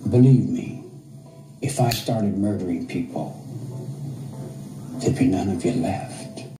Believe me, if I started murdering people, there'd be none of you left.